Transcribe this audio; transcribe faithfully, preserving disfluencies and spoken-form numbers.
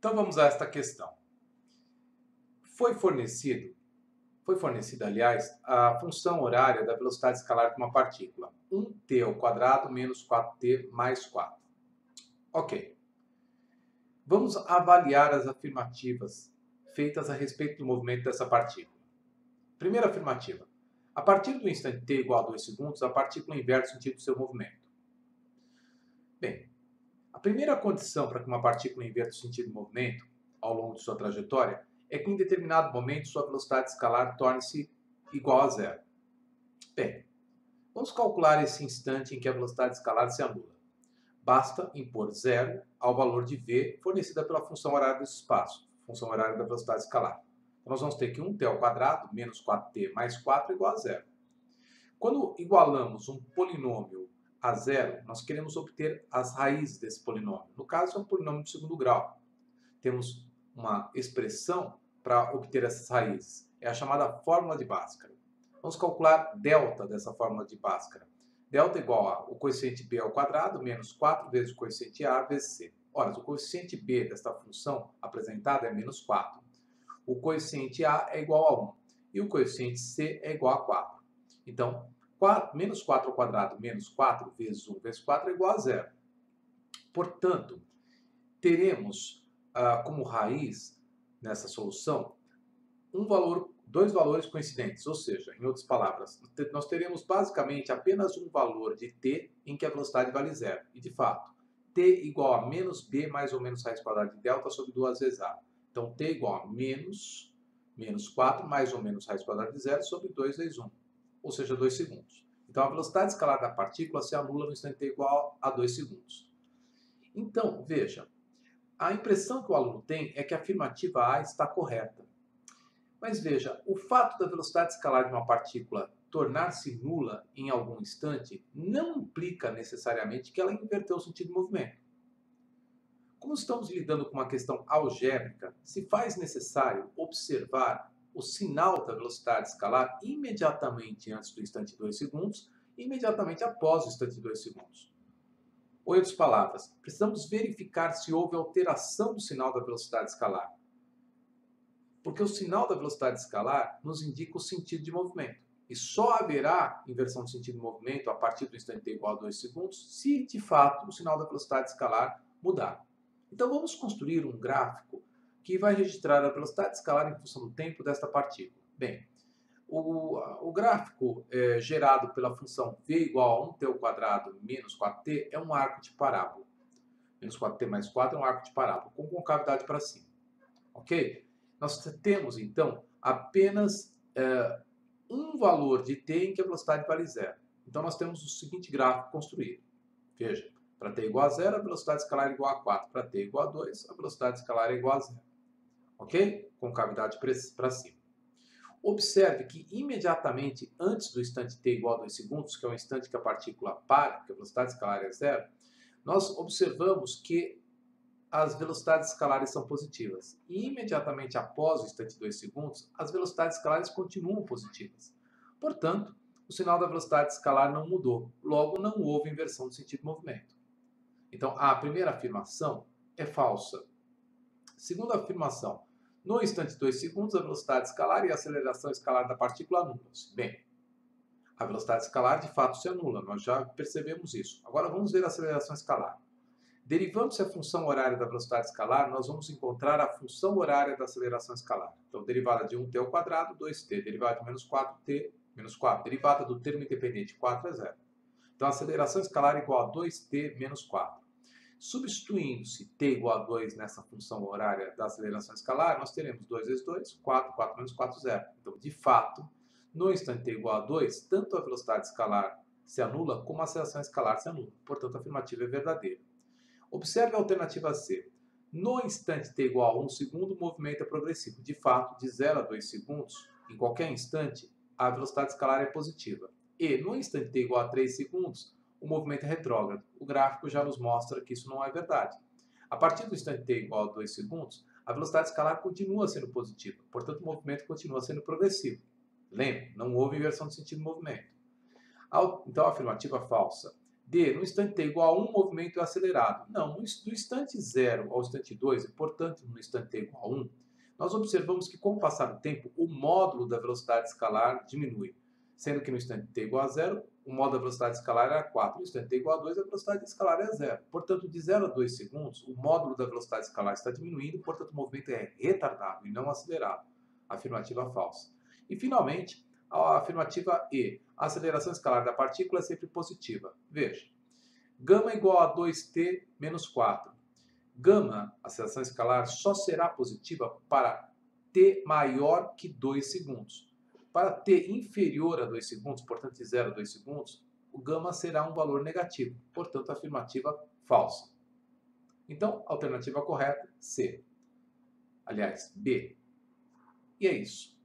Então vamos a esta questão. Foi fornecido, foi fornecida, aliás, a função horária da velocidade escalar de uma partícula, um t ao quadrado menos quatro t mais quatro. Ok. Vamos avaliar as afirmativas feitas a respeito do movimento dessa partícula. Primeira afirmativa. A partir do instante t igual a dois segundos, a partícula inverte o sentido do seu movimento. Bem, a primeira condição para que uma partícula inverta o sentido do movimento ao longo de sua trajetória é que em determinado momento sua velocidade escalar torne-se igual a zero. Bem, vamos calcular esse instante em que a velocidade escalar se anula. Basta impor zero ao valor de v fornecida pela função horária desse espaço, função horária da velocidade escalar. Então nós vamos ter que um t ao quadrado menos quatro t mais quatro igual a zero. Quando igualamos um polinômio a zero, nós queremos obter as raízes desse polinômio. No caso, é um polinômio de segundo grau. Temos uma expressão para obter essas raízes. É a chamada fórmula de Bhaskara. Vamos calcular delta dessa fórmula de Bhaskara. Delta é igual a o coeficiente b ao quadrado menos quatro vezes o coeficiente a vezes c. Ora, o coeficiente b desta função apresentada é menos quatro. O coeficiente a é igual a um. E o coeficiente c é igual a quatro. Então, quatro, menos quatro ao quadrado menos quatro vezes um vezes quatro é igual a zero. Portanto, teremos ah, como raiz nessa solução um valor, dois valores coincidentes, ou seja, em outras palavras, nós teremos basicamente apenas um valor de t em que a velocidade vale zero. E de fato, t igual a menos b mais ou menos raiz quadrada de delta sobre duas vezes a. Então, t igual a menos, menos quatro mais ou menos raiz quadrada de zero sobre dois vezes um, ou seja, dois segundos. Então, a velocidade escalar da partícula se anula no instante t igual a dois segundos. Então, veja, a impressão que o aluno tem é que a afirmativa A está correta. Mas veja, o fato da velocidade escalar de uma partícula tornar-se nula em algum instante não implica necessariamente que ela inverteu o sentido do movimento. Como estamos lidando com uma questão algébrica, se faz necessário observar o sinal da velocidade escalar imediatamente antes do instante dois segundos e imediatamente após o instante dois segundos. Ou, em outras palavras, precisamos verificar se houve alteração do sinal da velocidade escalar. Porque o sinal da velocidade escalar nos indica o sentido de movimento. E só haverá inversão do sentido de movimento a partir do instante t igual a dois segundos se, de fato, o sinal da velocidade escalar mudar. Então vamos construir um gráfico que vai registrar a velocidade escalar em função do tempo desta partícula. Bem, o, o gráfico é, gerado pela função v igual a um t ao quadrado menos quatro t é um arco de parábola. Menos quatro t mais quatro é um arco de parábola, com concavidade para cima. Ok? Nós temos, então, apenas é, um valor de t em que a velocidade vale zero. Então, nós temos o seguinte gráfico construído. Veja, para t igual a zero, a velocidade escalar é igual a quatro. Para t igual a dois, a velocidade escalar é igual a zero. Ok? Concavidade para cima. Observe que imediatamente antes do instante t igual a dois segundos, que é o instante que a partícula para, que a velocidade escalar é zero, nós observamos que as velocidades escalares são positivas. E imediatamente após o instante dois segundos, as velocidades escalares continuam positivas. Portanto, o sinal da velocidade escalar não mudou. Logo, não houve inversão do sentido de movimento. Então, a primeira afirmação é falsa. Segunda afirmação. No instante dois segundos, a velocidade escalar e a aceleração escalar da partícula anulam-se. Bem, a velocidade escalar de fato se anula, nós já percebemos isso. Agora vamos ver a aceleração escalar. Derivando-se a função horária da velocidade escalar, nós vamos encontrar a função horária da aceleração escalar. Então, derivada de um t ao quadrado, dois t. Derivada de menos quatro t, menos quatro. Derivada do termo independente, quatro é zero. Então, a aceleração escalar é igual a dois t menos quatro. Substituindo-se t igual a dois nessa função horária da aceleração escalar, nós teremos dois vezes dois, quatro, quatro menos quatro, zero. Então, de fato, no instante t igual a dois, tanto a velocidade escalar se anula, como a aceleração escalar se anula. Portanto, a afirmativa é verdadeira. Observe a alternativa C. No instante t igual a um segundo, o movimento é progressivo. De fato, de zero a dois segundos, em qualquer instante, a velocidade escalar é positiva. E no instante t igual a três segundos, o movimento é retrógrado. O gráfico já nos mostra que isso não é verdade. A partir do instante t igual a dois segundos, a velocidade escalar continua sendo positiva. Portanto, o movimento continua sendo progressivo. Lembre, não houve inversão do sentido do movimento. Então, a afirmativa falsa. D, no instante t igual a um, o movimento é acelerado. Não, do instante zero ao instante dois, e portanto no instante t igual a um, nós observamos que com o passar do tempo, o módulo da velocidade escalar diminui. Sendo que no instante t igual a zero, o módulo da velocidade escalar era quatro. No instante t igual a dois, a velocidade escalar é zero. Portanto, de zero a dois segundos, o módulo da velocidade escalar está diminuindo, portanto o movimento é retardado e não acelerado. Afirmativa falsa. E finalmente, a afirmativa E. A aceleração escalar da partícula é sempre positiva. Veja. Gama igual a dois t menos quatro. Gama, aceleração escalar, só será positiva para t maior que dois segundos. Para t inferior a dois segundos, portanto de zero a dois segundos, o gama será um valor negativo, portanto afirmativa falsa. Então, alternativa correta, C. Aliás, B. E é isso.